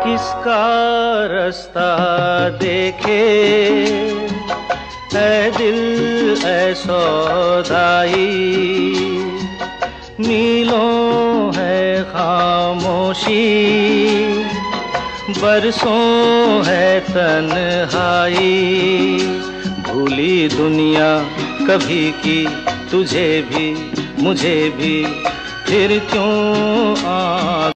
किसका रास्ता देखे ऐ दिल ऐ सौदाई, मीलों है खामोशी, बरसों है तन्हाई। भूली दुनिया कभी की तुझे भी मुझे भी, फिर क्यों